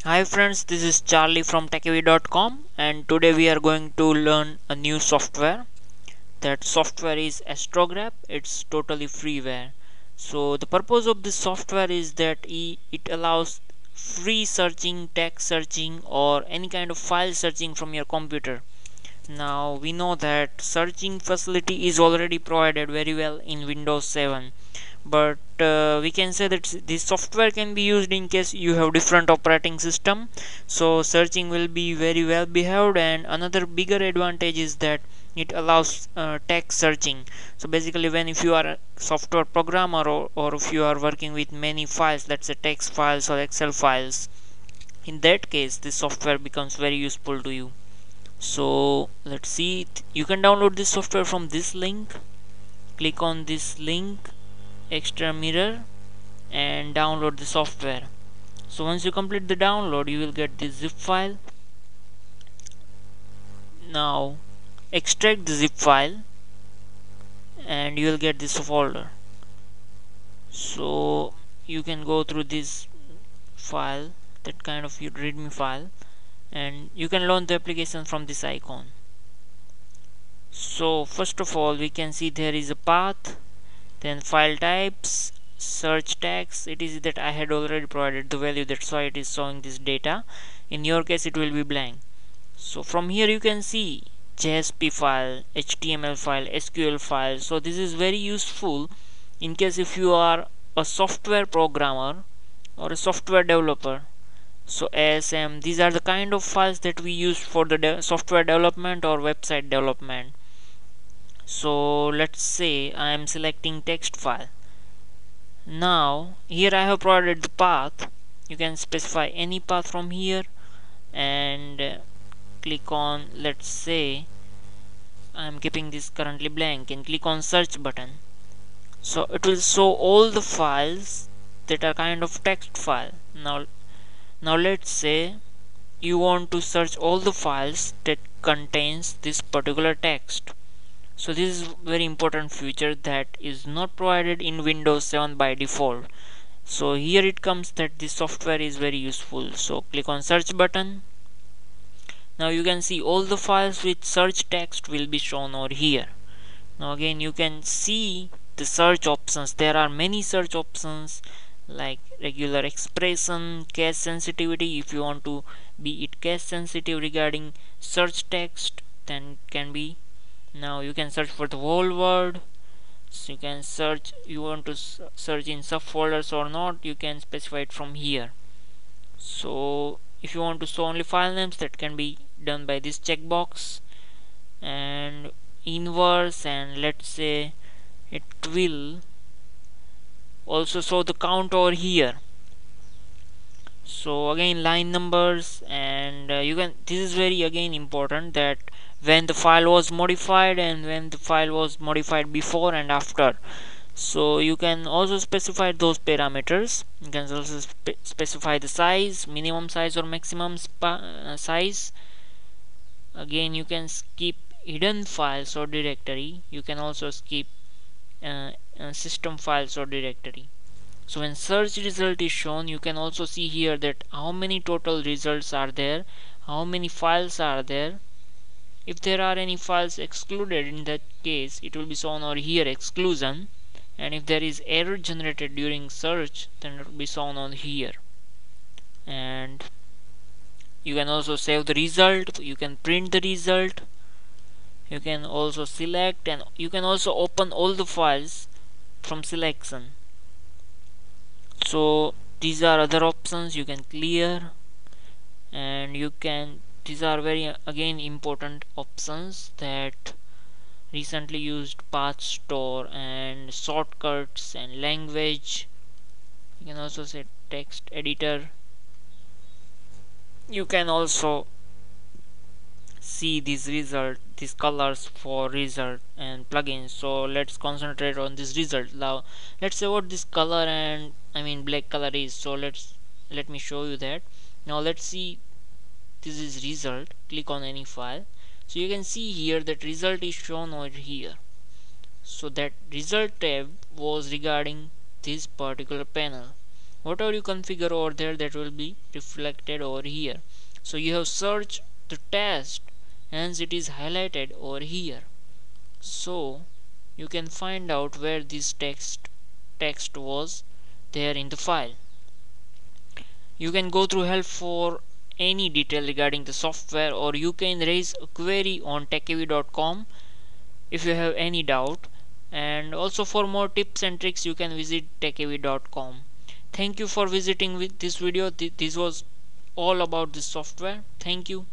Hi friends, this is Charlie from Techyv.com and today we are going to learn a new software. That software is Astrogrep. It's totally freeware. So the purpose of this software is that it allows free searching, text searching or any kind of file searching from your computer. Now we know that searching facility is already provided very well in Windows 7, but we can say that this software can be used in case you have different operating system, so searching will be very well behaved. And another bigger advantage is that it allows text searching. So basically, when if you are a software programmer or if you are working with many files, let's say text files or Excel files, in that case this software becomes very useful to you. So let's see, you can download this software from this link. Click on this link, extra mirror, and download the software. So once you complete the download, you will get this zip file. Now extract the zip file and you will get this folder. So you can go through this file, that kind of readme file, and you can launch the application from this icon. So first of all, we can see there is a path, then file types, search tags. It is that I had already provided the value, that's why it is showing this data. In your case it will be blank. So from here you can see JSP file, HTML file, SQL file. So this is very useful in case if you are a software programmer or a software developer. So ASM, these are the kind of files that we use for the software development or website development. So let's say I am selecting text file. Now here I have provided the path. You can specify any path from here and click on, let's say I am keeping this currently blank, and click on search button. So it will show all the files that are kind of text file. Now let's say you want to search all the files that contains this particular text. So this is very important feature that is not provided in Windows 7 by default. So here it comes that this software is very useful. So click on search button. Now you can see all the files with search text will be shown over here. Now again you can see the search options. There are many search options like regular expression, case sensitivity. If you want to be it case sensitive regarding search text, then can be. Now you can search for the whole word. So you can search, you want to search in subfolders or not, you can specify it from here. So if you want to show only file names, that can be done by this checkbox, and inverse, and let's say it will also show the count over here. So again line numbers, and you can, this is very again important, that when the file was modified and when the file was modified before and after. So you can also specify those parameters. You can also specify the size, minimum size or maximum size. Again you can skip hidden files or directory. You can also skip system files or directory. So when search result is shown, you can also see here that how many total results are there, how many files are there. If there are any files excluded, in that case it will be shown over here, exclusion, and if there is error generated during search, then it will be shown on here. And you can also save the result, you can print the result, you can also select, and you can also open all the files from selection. So these are other options. You can clear, and you can, these are very again important options, that recently used path store and shortcuts and language. You can also say text editor. You can also see these result, these colors for result and plugins. So let's concentrate on this result. Now let's say what this color, and I mean black color is. So let me show you that. Now let's see, this is result. Click on any file. So you can see here that result is shown over here. So that result tab was regarding this particular panel. whatever you configure over there, that will be reflected over here. So you have searched the test, hence it is highlighted over here. So you can find out where this text was there in the file. You can go through help for any detail regarding the software, or you can raise a query on techyv.com if you have any doubt. And also for more tips and tricks, you can visit techyv.com. Thank you for visiting with this video. This was all about this software. Thank you.